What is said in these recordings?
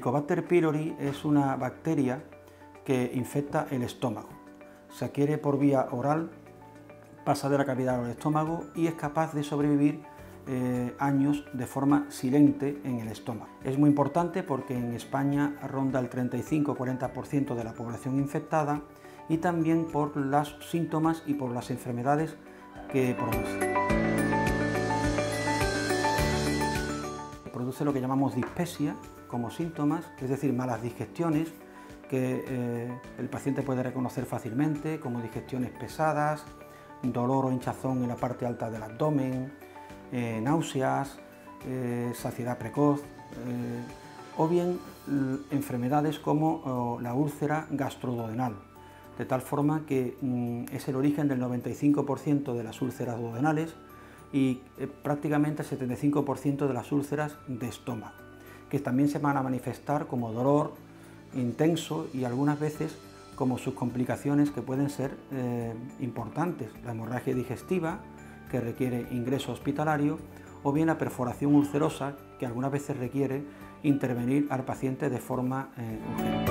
Helicobacter pylori es una bacteria que infecta el estómago. Se adquiere por vía oral, pasa de la cavidad al estómago y es capaz de sobrevivir años de forma silente en el estómago. Es muy importante porque en España ronda el 35-40% de la población infectada y también por los síntomas y por las enfermedades que produce. Produce lo que llamamos dispepsia como síntomas, es decir, malas digestiones que el paciente puede reconocer fácilmente, como digestiones pesadas, dolor o hinchazón en la parte alta del abdomen, náuseas, saciedad precoz, o bien enfermedades como la úlcera gastroduodenal, de tal forma que es el origen del 95% de las úlceras duodenales y prácticamente el 75% de las úlceras de estómago, que también se van a manifestar como dolor intenso y algunas veces como sus complicaciones que pueden ser importantes, la hemorragia digestiva, que requiere ingreso hospitalario, o bien la perforación ulcerosa, que algunas veces requiere intervenir al paciente de forma urgente.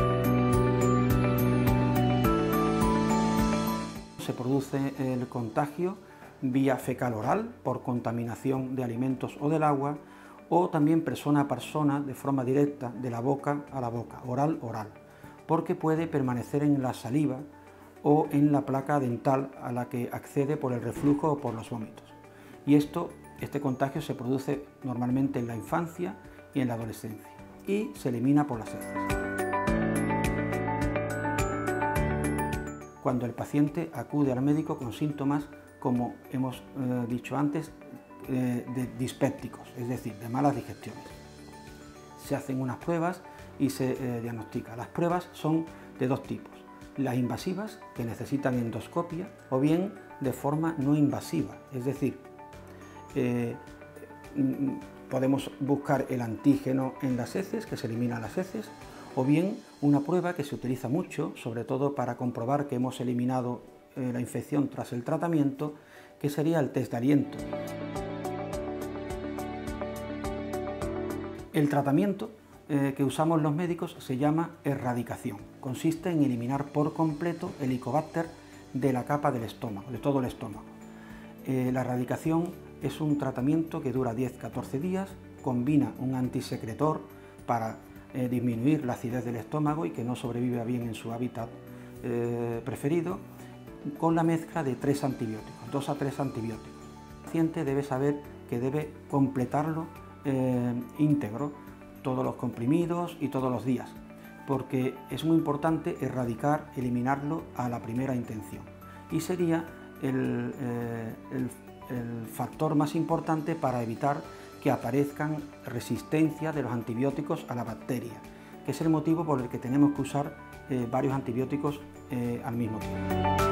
Se produce el contagio vía fecal-oral, por contaminación de alimentos o del agua, o también persona a persona, de forma directa, de la boca a la boca, oral-oral, porque puede permanecer en la saliva o en la placa dental a la que accede por el reflujo o por los vómitos. Y este contagio se produce normalmente en la infancia y en la adolescencia y se elimina por las heces. Cuando el paciente acude al médico con síntomas, como hemos dicho antes, de dispépticos, es decir, de malas digestiones. Se hacen unas pruebas y se diagnostica. Las pruebas son de dos tipos: las invasivas, que necesitan endoscopia, o bien de forma no invasiva, es decir, podemos buscar el antígeno en las heces, que se eliminan las heces, o bien una prueba que se utiliza mucho, sobre todo para comprobar que hemos eliminado la infección tras el tratamiento, que sería el test de aliento. El tratamiento que usamos los médicos se llama erradicación. Consiste en eliminar por completo el Helicobacter de la capa del estómago, de todo el estómago. La erradicación es un tratamiento que dura 10-14 días, combina un antisecretor para disminuir la acidez del estómago y que no sobreviva bien en su hábitat preferido, con la mezcla de 3 antibióticos, 2 a 3 antibióticos. El paciente debe saber que debe completarlo íntegro, todos los comprimidos y todos los días, porque es muy importante erradicar, eliminarlo a la primera intención, y sería el factor más importante para evitar que aparezcan resistencia de los antibióticos a la bacteria, que es el motivo por el que tenemos que usar varios antibióticos al mismo tiempo.